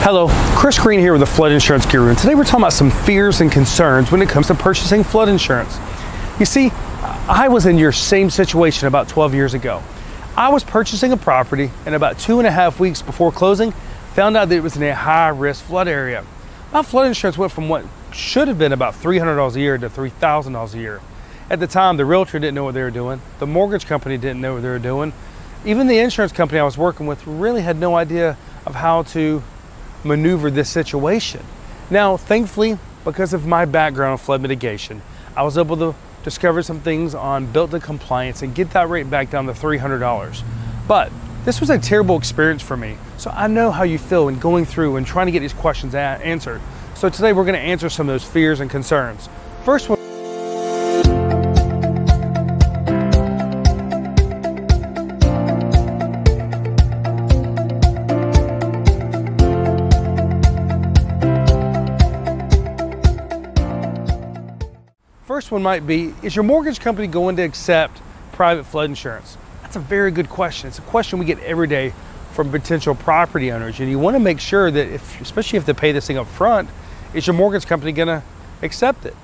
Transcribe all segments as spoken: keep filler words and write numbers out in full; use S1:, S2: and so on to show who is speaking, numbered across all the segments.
S1: Hello, Chris Green here with the Flood Insurance Guru, and today we're talking about some fears and concerns when it comes to purchasing flood insurance. You see, I was in your same situation about twelve years ago. I was purchasing a property, and about two and a half weeks before closing, found out that it was in a high-risk flood area. My flood insurance went from what should have been about three hundred dollars a year to three thousand dollars a year. At the time, the realtor didn't know what they were doing, the mortgage company didn't know what they were doing, even the insurance company I was working with really had no idea of how to maneuver this situation. Now, thankfully, because of my background in flood mitigation, I was able to discover some things on built-in compliance and get that rate back down to three hundred dollars. But this was a terrible experience for me, so I know how you feel in going through and trying to get these questions answered. So today we're going to answer some of those fears and concerns. First one. First one might be, is your mortgage company going to accept private flood insurance? That's a very good question. It's a question we get every day from potential property owners, and you want to make sure that, if, especially if they pay this thing up front, is your mortgage company going to accept it?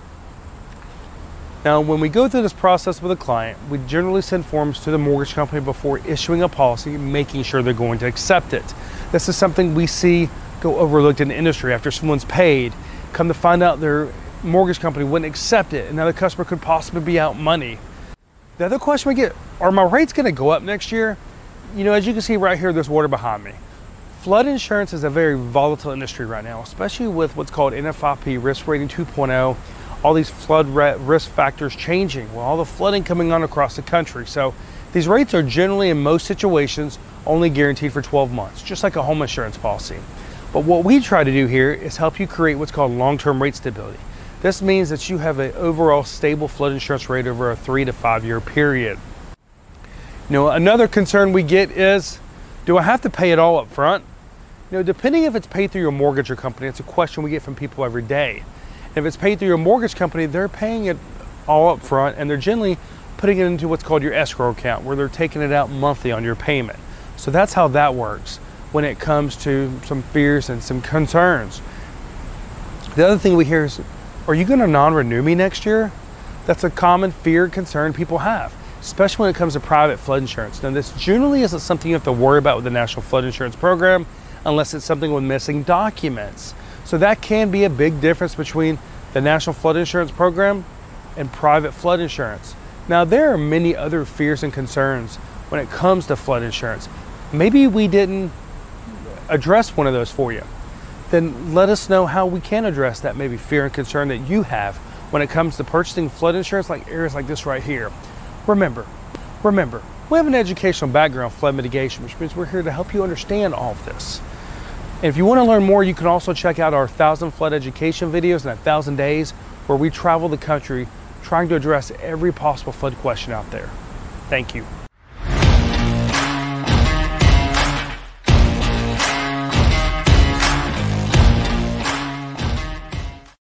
S1: Now, when we go through this process with a client, we generally send forms to the mortgage company before issuing a policy, making sure they're going to accept it. This is something we see go overlooked in the industry. After someone's paid, come to find out their mortgage company wouldn't accept it, and now the customer could possibly be out money. The other question we get, are my rates going to go up next year? You know, as you can see right here, there's water behind me. Flood insurance is a very volatile industry right now, especially with what's called N F I P Risk Rating two point oh, all these flood risk factors changing, well, all the flooding coming on across the country. So these rates are generally, in most situations, only guaranteed for twelve months, just like a home insurance policy. But what we try to do here is help you create what's called long-term rate stability. This means that you have an overall stable flood insurance rate over a three to five year period. You know, another concern we get is, do I have to pay it all up front? You know, depending if it's paid through your mortgage or company, it's a question we get from people every day. If it's paid through your mortgage company, they're paying it all up front, and they're generally putting it into what's called your escrow account, where they're taking it out monthly on your payment. So that's how that works when it comes to some fears and some concerns. The other thing we hear is, are you going to non-renew me next year? That's a common fear and concern people have, especially when it comes to private flood insurance. Now, this generally isn't something you have to worry about with the National Flood Insurance Program unless it's something with missing documents. So that can be a big difference between the National Flood Insurance Program and private flood insurance. Now, there are many other fears and concerns when it comes to flood insurance. Maybe we didn't address one of those for you. Then let us know how we can address that maybe fear and concern that you have when it comes to purchasing flood insurance, like areas like this right here. Remember, remember, we have an educational background in flood mitigation, which means we're here to help you understand all of this. And if you want to learn more, you can also check out our thousand flood education videos in a thousand days, where we travel the country trying to address every possible flood question out there. Thank you.